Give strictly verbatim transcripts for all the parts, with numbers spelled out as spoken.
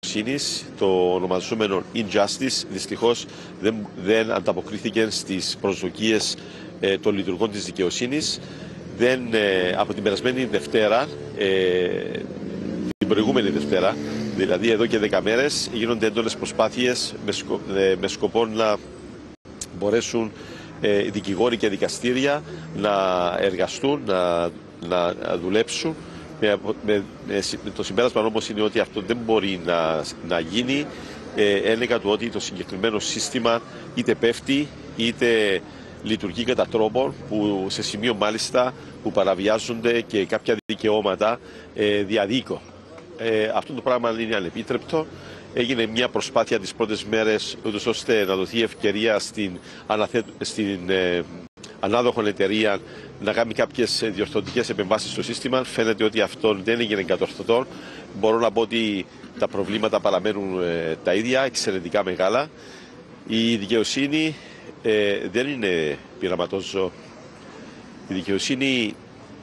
δικαιοσύνης, το ονομαζόμενο injustice, δυστυχώς δεν, δεν ανταποκρίθηκε στις προσδοκίες ε, των λειτουργών της δικαιοσύνης. Δεν, ε, από την περασμένη Δευτέρα, ε, την προηγούμενη Δευτέρα, δηλαδή εδώ και δέκα μέρες, γίνονται έντονες προσπάθειες με, σκο, ε, με σκοπό να μπορέσουν ε, δικηγόροι και δικαστήρια να εργαστούν, να, να δουλέψουν. Με, με, με το συμπέρασμα όμως είναι ότι αυτό δεν μπορεί να, να γίνει ε, ένεκα του ότι το συγκεκριμένο σύστημα είτε πέφτει είτε λειτουργεί κατά τρόπο που σε σημείο μάλιστα που παραβιάζονται και κάποια δικαιώματα ε, διαδίκων. Ε, αυτό το πράγμα είναι ανεπίτρεπτο. Έγινε μια προσπάθεια τις πρώτες μέρες ούτως ώστε να δοθεί ευκαιρία στην, αναθε... στην ε, ανάδοχον εταιρεία να κάνει κάποιες διορθωτικές επεμβάσεις στο σύστημα. Φαίνεται ότι αυτό δεν έγινε κατορθωτό. Μπορώ να πω ότι τα προβλήματα παραμένουν ε, τα ίδια, εξαιρετικά μεγάλα. Η δικαιοσύνη ε, δεν είναι πειραματός ζώο. Η δικαιοσύνη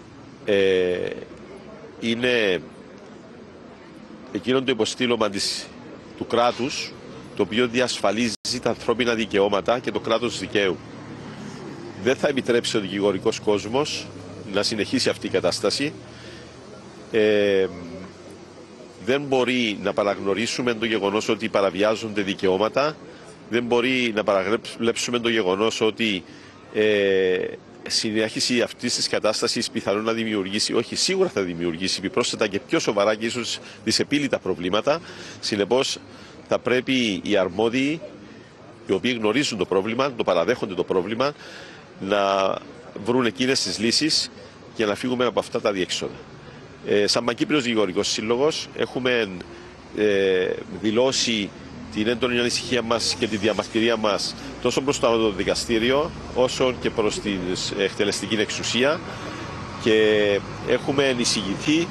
ε, είναι εκείνο το υποστήλωμα της, του κράτους, το οποίο διασφαλίζει τα ανθρώπινα δικαιώματα και το κράτος δικαίου. Δεν θα επιτρέψει ο δικηγορικός κόσμος να συνεχίσει αυτή η κατάσταση. Ε, δεν μπορεί να παραγνωρίσουμε το γεγονός ότι παραβιάζονται δικαιώματα. Δεν μπορεί να παραβλέψουμε το γεγονός ότι ε, συνέχιση αυτής της κατάστασης πιθανόν να δημιουργήσει, όχι σίγουρα θα δημιουργήσει επιπρόσθετα και πιο σοβαρά και ίσως δυσεπίλητα προβλήματα. Συνεπώς θα πρέπει οι αρμόδιοι, οι οποίοι γνωρίζουν το πρόβλημα, το παραδέχονται το πρόβλημα, να βρουν εκείνες τις λύσεις για να φύγουμε από αυτά τα διέξοδα. Ε, σαν Παγκύπριος Δικηγορικός Σύλλογος έχουμε ε, δηλώσει την έντονη ανησυχία μας και τη διαμαρτυρία μας τόσο προς το Ανώτατο Δικαστήριο όσο και προς την εκτελεστική εξουσία και έχουμε εισηγηθεί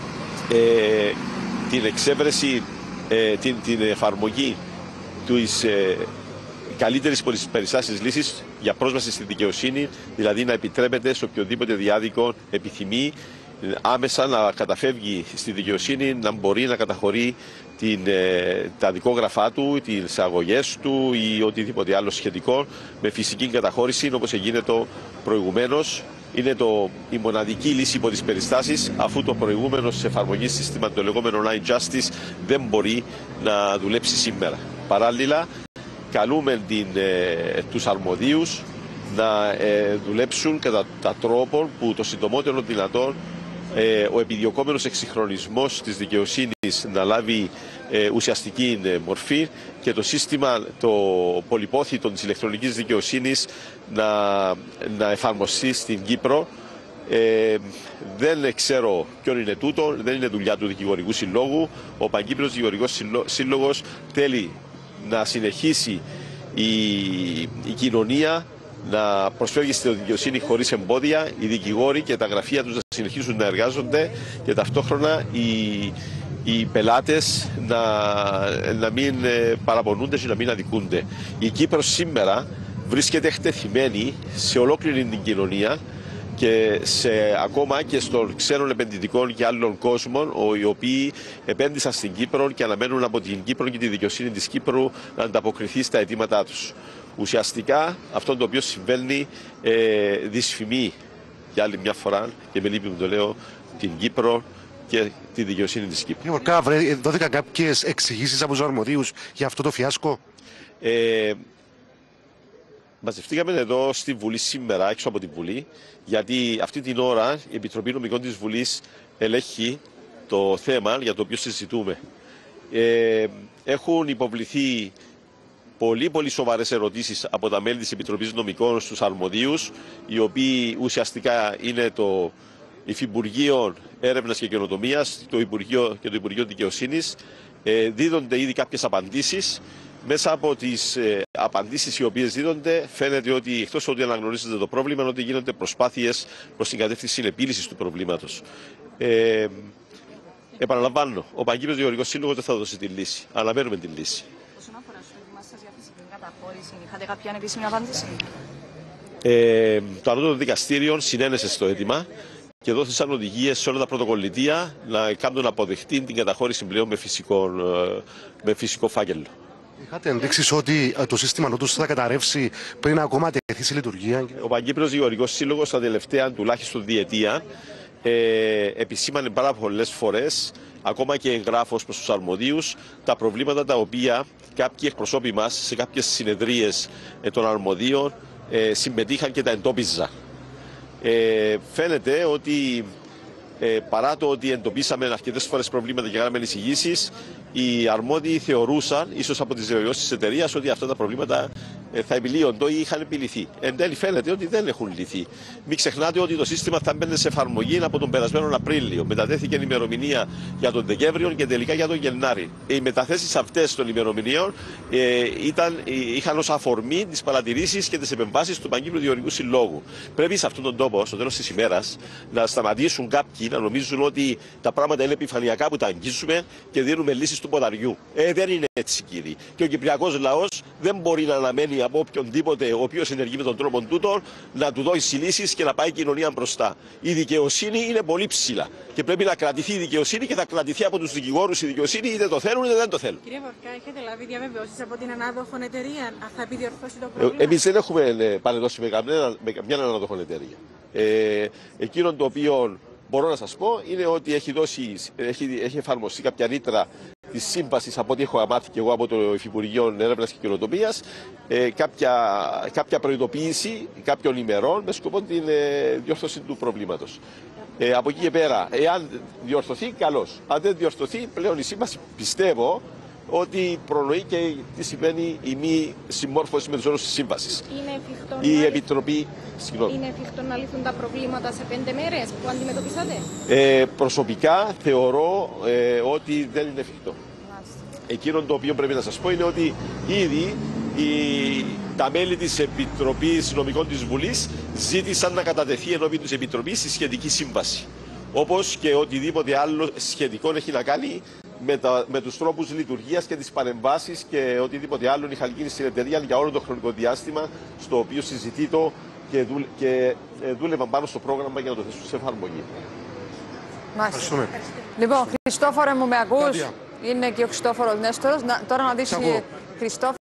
ε, την εξέβρεση, ε, την, την εφαρμογή της ε, καλύτερης περιστάσεις λύσης για πρόσβαση στη δικαιοσύνη, δηλαδή να επιτρέπεται σε οποιοδήποτε διάδικο επιθυμεί άμεσα να καταφεύγει στη δικαιοσύνη, να μπορεί να καταχωρεί την, τα δικόγραφά του, τις αγωγές του ή οτιδήποτε άλλο σχετικό με φυσική καταχώρηση, όπως γίνεται προηγουμένως. Είναι το, η μοναδική λύση υπό τις περιστάσεις, αφού το προηγούμενο σε εφαρμογή σύστημα, το λεγόμενο online justice, δεν μπορεί να δουλέψει σήμερα. Παράλληλα, καλούμε την, ε, τους αρμοδίους να ε, δουλέψουν κατά τα τρόπο που το συντομότερο δυνατόν ε, ο επιδιωκόμενος εξυγχρονισμός της δικαιοσύνης να λάβει ε, ουσιαστική ε, μορφή και το σύστημα, το πολυπόθητο της ηλεκτρονικής δικαιοσύνης να, να εφαρμοστεί στην Κύπρο. Ε, δεν ξέρω ποιον είναι τούτο, δεν είναι δουλειά του Δικηγορικού Συλλόγου. Ο Παγκύπριος Δικηγορικός Σύλλογος θέλει να συνεχίσει η, η κοινωνία να προσφέρει στη δικαιοσύνη χωρίς εμπόδια, οι δικηγόροι και τα γραφεία τους να συνεχίσουν να εργάζονται και ταυτόχρονα οι, οι πελάτες να, να μην παραπονούνται και να μην αδικούνται. Η Κύπρος σήμερα βρίσκεται εκτεθειμένη σε ολόκληρη την κοινωνία και σε, ακόμα και στον ξένων επενδυτικών και άλλων κόσμων, οι οποίοι επένδυσαν στην Κύπρο και αναμένουν από την Κύπρο και τη δικαιοσύνη της Κύπρου να ανταποκριθεί στα αιτήματά τους. Ουσιαστικά αυτό το οποίο συμβαίνει ε, δυσφημεί για άλλη μια φορά, και με λύπη μου το λέω, την Κύπρο και τη δικαιοσύνη της Κύπρου. Δόθηκαν κάποιες εξηγήσεις από τους αρμοδίους για αυτό το φιάσκο. Ε, Μαζευτήκαμε εδώ στη Βουλή σήμερα, έξω από τη Βουλή, γιατί αυτή την ώρα η Επιτροπή Νομικών της Βουλής ελέγχει το θέμα για το οποίο συζητούμε. Ε, έχουν υποβληθεί πολύ πολύ σοβαρές ερωτήσεις από τα μέλη της Επιτροπής Νομικών στους αρμοδίους, οι οποίοι ουσιαστικά είναι το Υφυπουργείο Έρευνας και Καινοτομίας, το Υπουργείο και το Υπουργείο Δικαιοσύνης. Ε, δίδονται ήδη κάποιες απαντήσεις. Μέσα από τις ε, απαντήσεις οι οποίες δίδονται, φαίνεται ότι εκτός ότι αναγνωρίζεται το πρόβλημα, ότι γίνονται προσπάθειες προς την κατεύθυνση επίλυσης του προβλήματος. Ε, επαναλαμβάνω, ο Παγκύπριος Δικηγορικός Σύλλογος δεν θα δώσει τη λύση. Αναμένουμε τη λύση. Όσον αφορά στο έτοιμά σας για φυσική καταχώρηση, είχατε κάποια ανεπίσημη απάντηση? Ε, το Ανώτατο Δικαστήριο συνένεσε στο αίτημα και δόθησαν οδηγίες σε όλα τα πρωτοκολλητεία να κάνουν αποδεκτή την καταχώρηση πλέον με φυσικό, με φυσικό φάκελο. Είχατε ενδείξεις ότι το σύστημα νότου θα καταρρεύσει πριν ακόμα τεθεί σε λειτουργία? Ο Παγκύπριος Γεωργικός Σύλλογος στα τελευταία τουλάχιστον διετία ε, επισήμανε πάρα πολλές φορές, ακόμα και εγγράφως προς τους αρμοδίους, τα προβλήματα τα οποία κάποιοι εκπροσώποι μας σε κάποιες συνεδρίες ε, των αρμοδίων ε, συμμετείχαν και τα εντόπιζαν. Ε, φαίνεται ότι ε, παρά το ότι εντοπίσαμε αρκετές φορές προβλήματα και κάναμε εισηγήσεις, οι αρμόδιοι θεωρούσαν, ίσως από τις διαβεβαιώσεις της εταιρείας, ότι αυτά τα προβλήματα ε, θα επιλύονται ή είχαν επιλυθεί. Εν τέλει φαίνεται ότι δεν έχουν λυθεί. Μην ξεχνάτε ότι το σύστημα θα μπαίνει σε εφαρμογή από τον περασμένο Απρίλιο. Μετατέθηκε η ημερομηνία για τον Δεκέμβριο και τελικά για τον Γενάρη. Οι μεταθέσεις αυτές των ημερομηνιών ε, ήταν, είχαν ως αφορμή τις παρατηρήσεις και τις επεμβάσεις του Παγκύπριου Γεωργικού Συλλόγου. Πρέπει σε αυτόν τον τόπο, στο τέλος της ημέρας, να σταματήσουν κάποιοι να νομίζουν ότι τα πράγματα είναι επιφανειακά που τα αγγίζουμε και δίνουμε λύσεις του ποδαριού. Ε, δεν είναι έτσι, κύριοι. Και ο κυπριακός λαός δεν μπορεί να αναμένει από οποιονδήποτε ο οποίος ενεργεί με τον τρόπο τούτο να του δώσει λύσεις και να πάει η κοινωνία μπροστά. Η δικαιοσύνη είναι πολύ ψηλά και πρέπει να κρατηθεί η δικαιοσύνη και θα κρατηθεί από τους δικηγόρους η δικαιοσύνη, είτε το θέλουν είτε δεν το θέλουν. Κύριε Βορκά, έχετε λάβει διαβεβαιώσεις από την ανάδοχον εταιρεία? Θα επιδιορθώσει το πρόβλημα? Ε, εμείς δεν έχουμε ε, παρεδώσει με καμιά, με καμιά ανάδοχον εταιρεία. Ε, εκείνο το οποίο μπορώ να σας πω είναι ότι έχει, δώσει, έχει, έχει εφαρμοστεί κάποια ρήτρα της σύμβασης, από ό,τι έχω μάθει και εγώ από το Υφυπουργείο Έρευνας και Καινοτομίας, ε, κάποια, κάποια προειδοποίηση κάποιων ημερών με σκοπό την ε, διόρθωση του προβλήματος. Ε, από εκεί και πέρα, εάν διορθωθεί, καλώς. Αν δεν διορθωθεί, πλέον η σύμβαση πιστεύω ότι προνοεί και τι σημαίνει η μη συμμόρφωση με τους όρους της σύμβασης. Είναι εφικτό, η να... Επιτροπή... Συγγνώμη. Είναι εφικτό να λυθούν τα προβλήματα σε πέντε μέρες που αντιμετωπίσατε? Ε, προσωπικά θεωρώ ε, ότι δεν είναι εφικτό. Εκείνο το οποίο πρέπει να σας πω είναι ότι ήδη οι, τα μέλη της Επιτροπής Νομικών της Βουλής ζήτησαν να κατατεθεί ενώπιον της Επιτροπής η σχετική σύμβαση. Όπως και οτιδήποτε άλλο σχετικό έχει να κάνει με, τα, με τους τρόπους λειτουργίας και τις παρεμβάσεις και οτιδήποτε άλλο είχαν γίνει στην εταιρεία για όλο το χρονικό διάστημα στο οποίο συζητείτο και, δου, και ε, δούλευαν πάνω στο πρόγραμμα για να το θέσουν σε εφαρμογή. Μάλιστα. Λοιπόν, Χριστόφορε μου, με ακούς? Είναι και ο Χριστόφορος Νέστορος. Να, τώρα να δεις, Χριστόφορο.